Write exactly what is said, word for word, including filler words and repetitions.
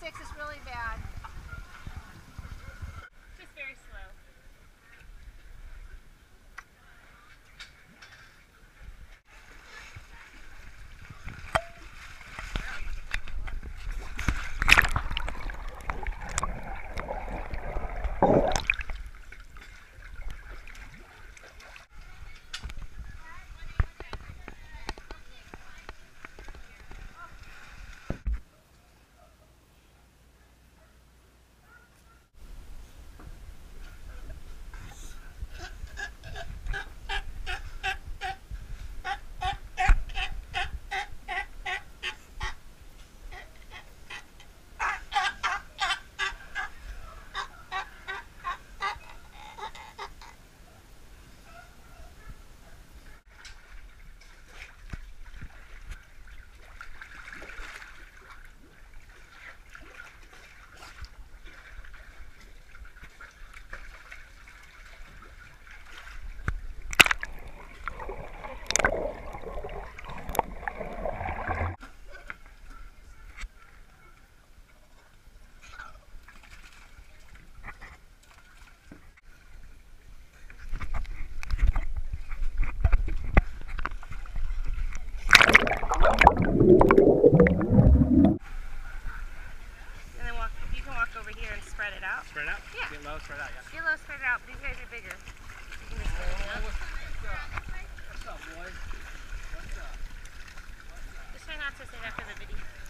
six is really bad. Just very slow. And then walk, you can walk over here and spread it out. Spread it out? Yeah. Get low, spread it out, yeah. Get low, spread it out. These guys are bigger. You can just Oh, what's up? What's up, boys? What's up? What's up? Just try not to say that for the video.